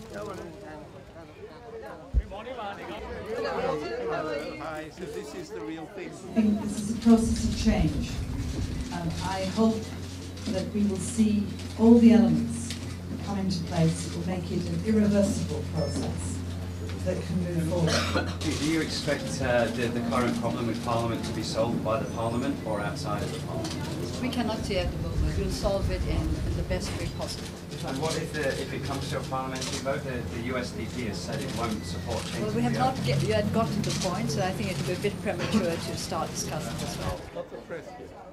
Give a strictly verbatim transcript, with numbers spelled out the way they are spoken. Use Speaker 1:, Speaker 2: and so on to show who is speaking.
Speaker 1: Hi, so this is the real thing.
Speaker 2: I think this is a process of change, and I hope that we will see all the elements come into place that will make it an irreversible process that can move forward.
Speaker 3: Do you expect uh, the, the current problem with Parliament to be solved by the Parliament or outside of the Parliament?
Speaker 4: We cannot say at the moment. We'll solve it in, in the best way possible.
Speaker 3: And what if, the, if it comes to a parliamentary vote? The, the U S D P has said it won't support changes.
Speaker 4: Well, we have not get, yet got to the point, so I think it would be a bit premature to start discussing this.
Speaker 1: Lots of press here.